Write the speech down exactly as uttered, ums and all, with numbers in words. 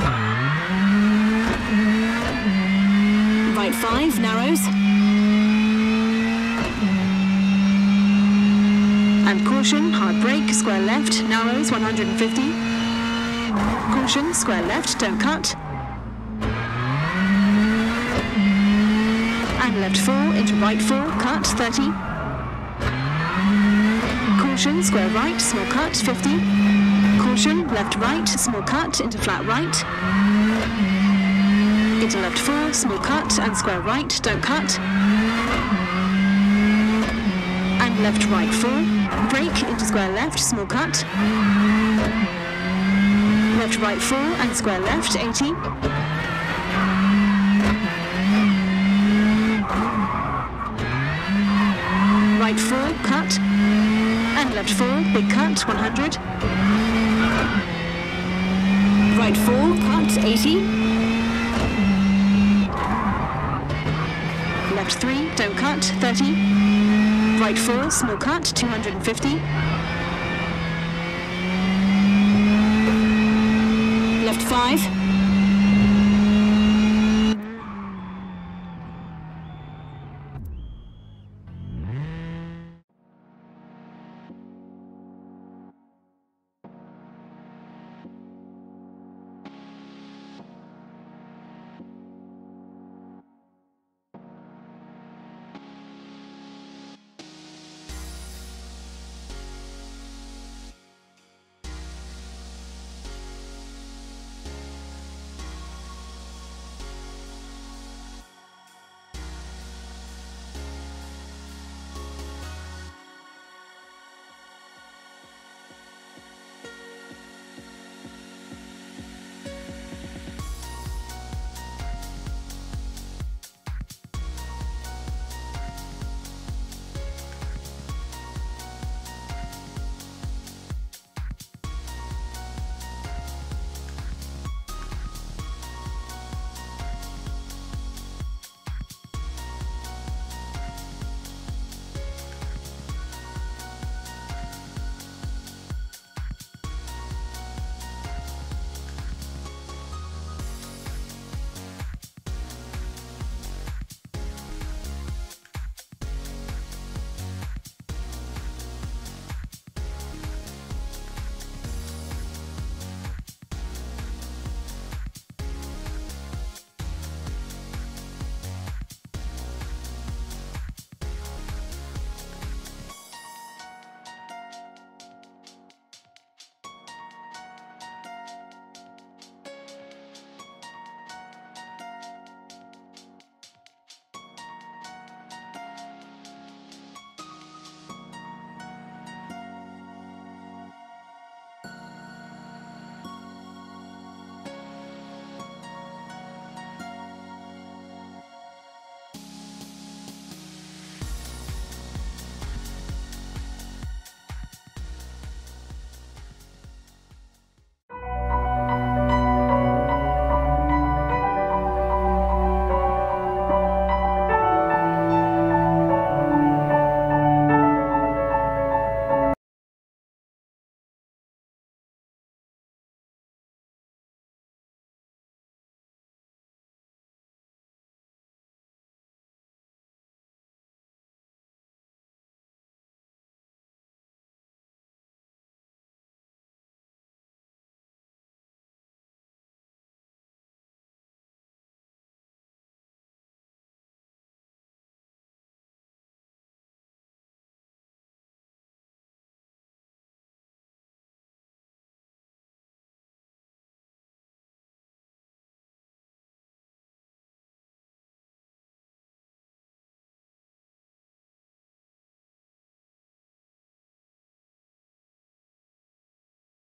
Right five, narrows. And caution, hard brake, square left, narrows, one hundred fifty. Caution, square left, don't cut. And left four, into right four, cut, thirty. Caution, square right, small cut, fifty. Caution, left right, small cut, into flat right. Into left four, small cut, and square right, don't cut. And left right four, brake, into square left, small cut. Left right four, and square left, eighty. Right four, cut. And left four, big cut, one hundred. Right four, cut, eighty. Left three, don't cut, thirty. Right four, small cut, two hundred fifty. Left five.